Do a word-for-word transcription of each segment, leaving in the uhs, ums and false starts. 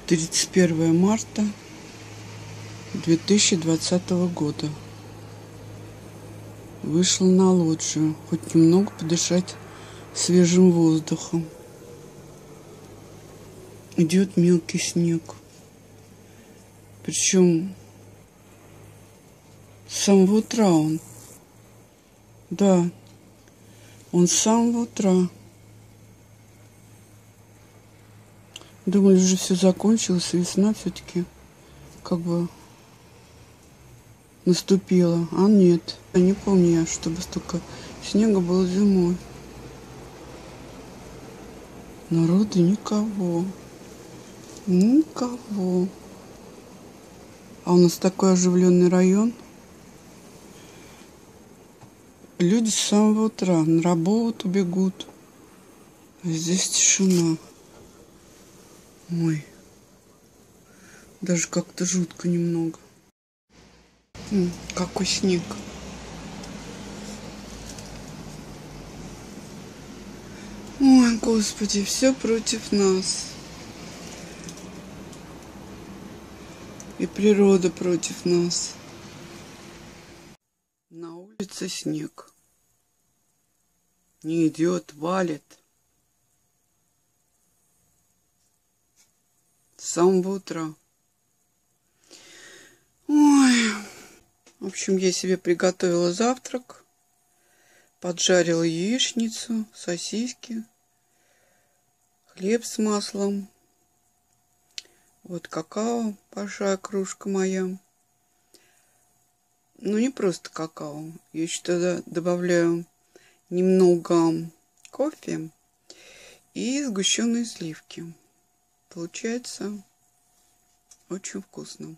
тридцать первое марта две тысячи двадцатого года. Вышла на лоджию, хоть немного подышать свежим воздухом. Идет мелкий снег. Причем с самого утра он. Да, он с самого утра. Думали, уже все закончилось, весна все-таки как бы наступила. А нет, я не помню, чтобы столько снега было зимой. Народа никого. Никого. А у нас такой оживленный район. Люди с самого утра на работу бегут. А здесь тишина. Ой. Даже как-то жутко немного. М, какой снег. Ой, Господи, все против нас. И природа против нас. На улице снег. Не идет, валит. С самого утра. Ой. В общем, я себе приготовила завтрак. Поджарила яичницу, сосиски, хлеб с маслом. Вот какао, большая кружка моя. Ну, не просто какао. Я еще тогда добавляю немного кофе и сгущенные сливки. Получается очень вкусно.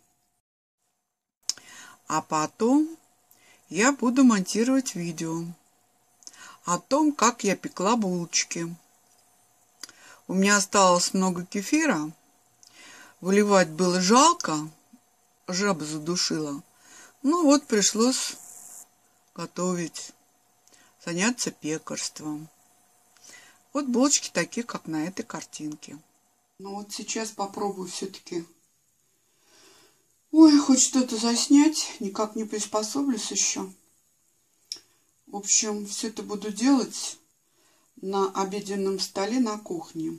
А потом я буду монтировать видео о том, как я пекла булочки. У меня осталось много кефира. Выливать было жалко. Жаба задушила. Ну вот пришлось готовить. Заняться пекарством. Вот булочки такие, как на этой картинке. Ну вот сейчас попробую все-таки. Ой, хоть что-то заснять. Никак не приспособлюсь еще. В общем, все это буду делать на обеденном столе на кухне.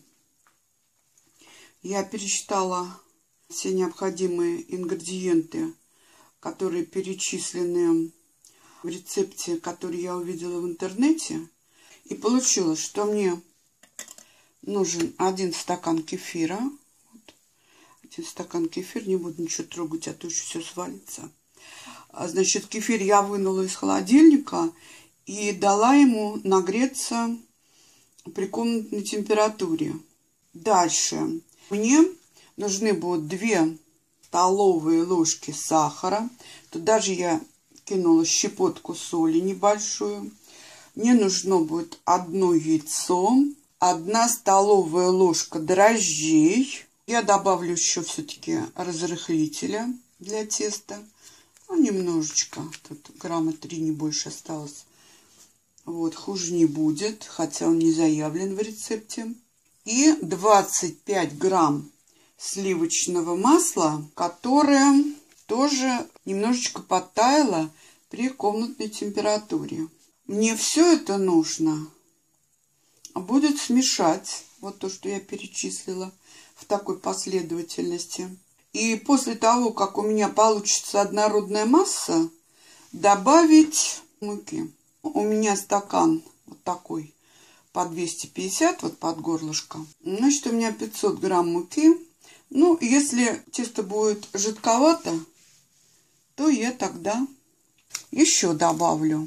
Я пересчитала все необходимые ингредиенты, которые перечислены в рецепте, который я увидела в интернете. И получилось, что мне нужен один стакан кефира. Вот. Один стакан кефира. Не буду ничего трогать, а то еще все свалится. Значит, кефир я вынула из холодильника и дала ему нагреться при комнатной температуре. Дальше. Мне нужны будут две столовые ложки сахара. Туда же я кинула щепотку соли небольшую. Мне нужно будет одно яйцо, одна столовая ложка дрожжей. Я добавлю еще все-таки разрыхлителя для теста. Ну, немножечко. Тут грамма три, не больше осталось. Вот, хуже не будет, хотя он не заявлен в рецепте. И двадцать пять грамм сливочного масла, которое тоже немножечко подтаяло при комнатной температуре. Мне все это нужно будет смешать, вот то, что я перечислила, в такой последовательности. И после того, как у меня получится однородная масса, добавить муки. У меня стакан вот такой по двести пятьдесят, вот под горлышко. Значит, у меня пятьсот грамм муки. Ну, если тесто будет жидковато, то я тогда еще добавлю.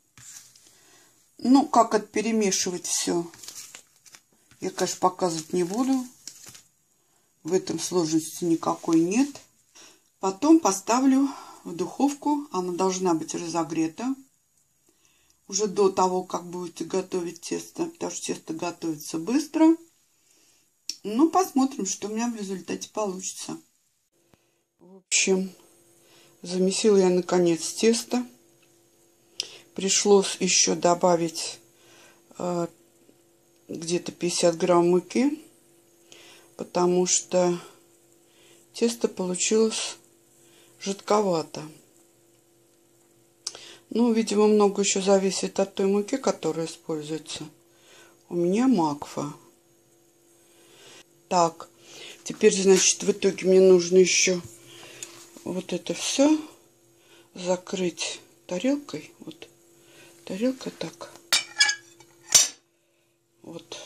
Ну, как это перемешивать все, я, конечно, показывать не буду. В этом сложности никакой нет. Потом поставлю в духовку. Она должна быть разогрета уже до того, как будете готовить тесто. Потому что тесто готовится быстро. Ну, посмотрим, что у меня в результате получится. В общем, замесила я, наконец, тесто. Пришлось еще добавить э, где-то пятьдесят грамм муки. Потому что тесто получилось жидковато. Ну, видимо, много еще зависит от той муки, которая используется. У меня макфа. Так, теперь, значит, в итоге мне нужно еще вот это все закрыть тарелкой. Вот тарелка так. Вот.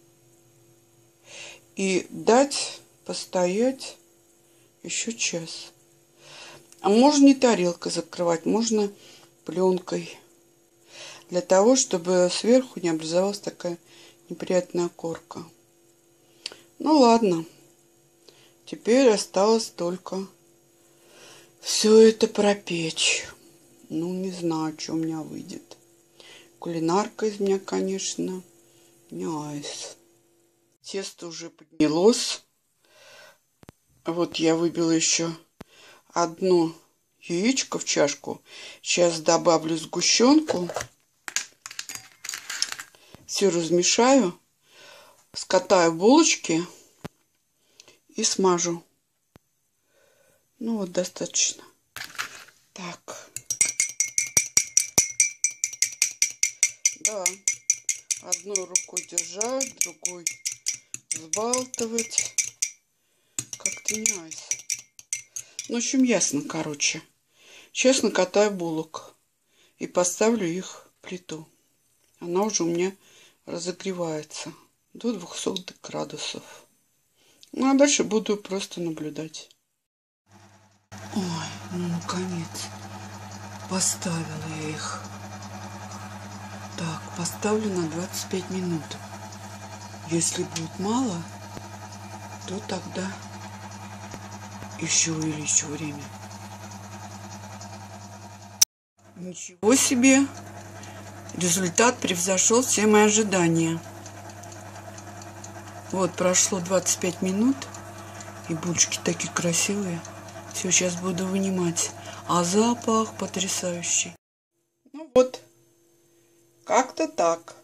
И дать постоять еще час. А можно не тарелкой закрывать, можно пленкой. Для того, чтобы сверху не образовалась такая неприятная корка. Ну ладно. Теперь осталось только все это пропечь. Ну, не знаю, что у меня выйдет. Кулинарка из меня, конечно, не айс. Тесто уже поднялось. Вот я выбила еще одно яичко в чашку. Сейчас добавлю сгущенку. Все размешаю. Скатаю булочки и смажу. Ну вот, достаточно. Так. Да. Одной рукой держать, другой взбалтывать. Как-то не айс. Ну, в общем, ясно, короче. Сейчас накатаю булок и поставлю их в плиту. Она уже у меня разогревается до двухсот градусов. Ну, а дальше буду просто наблюдать. Ой, ну, наконец. Поставила я их. Так, поставлю на двадцать пять минут. Если будет мало, то тогда еще увеличу время. Ничего себе! Результат превзошел все мои ожидания. Вот, прошло двадцать пять минут, и булочки такие красивые. Все, сейчас буду вынимать. А запах потрясающий. Ну вот, как-то так.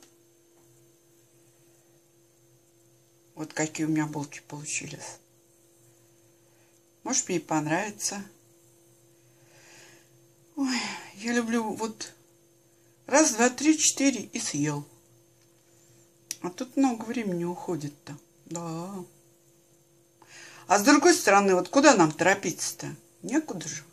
Вот какие у меня булки получились. Может, мне понравится. Ой, я люблю вот раз, два, три, четыре и съел. А тут много времени уходит-то. Да. А с другой стороны, вот куда нам торопиться-то? Некуда же.